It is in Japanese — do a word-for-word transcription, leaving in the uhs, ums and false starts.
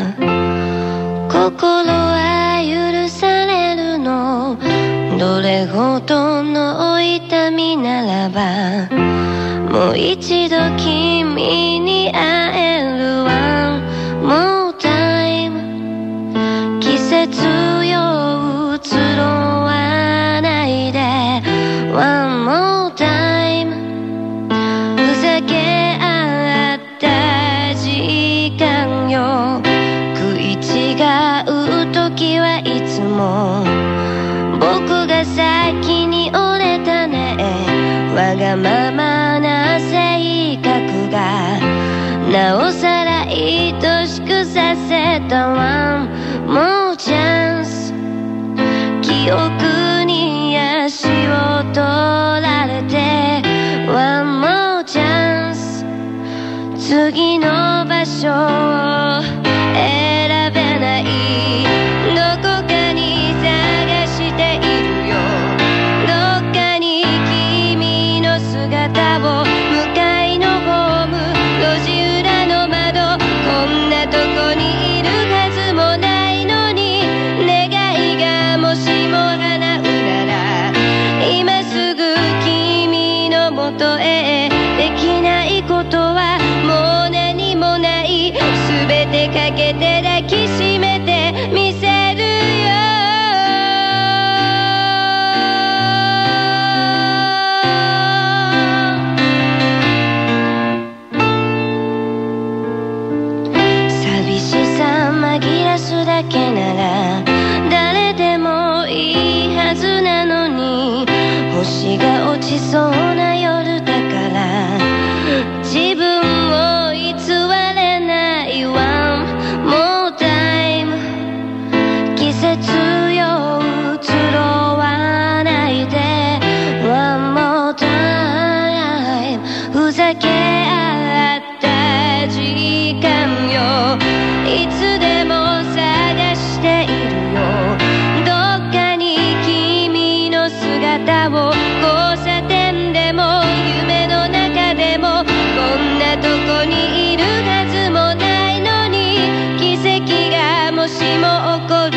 心は許されるの、どれほどの痛みならばもう一度君に会える One more time。 季節よ移ろわないで One more time。 ふざけ合った時間よ、食い違う時はいつも僕が先に折れたね。わがままな性格がなおさら愛しくさせた One more chance。 記憶に足を取られて One more chance。 次の場所を選べない、どこかに探しているよ。どっかに君の姿を、向かいのホーム、路地裏の窓、こんなとこにいるはずもないのに、願いがもしも叶うなら今すぐ君のもとへ。できないことはもう何もない、すべてかけて抱きしめてみせるよ。寂しさ紛らすだけなら誰でもいいはずなのに、星が落ちそうな夜だから自分を偽れない One more time。 季節よ移ろわないで One more time。 ふざけ合った時間よ、いつでも探しているよ。どっかに君の姿を、交差点でも夢の中でも、こんなとこにいるはずもないのに、奇跡がもしも起こる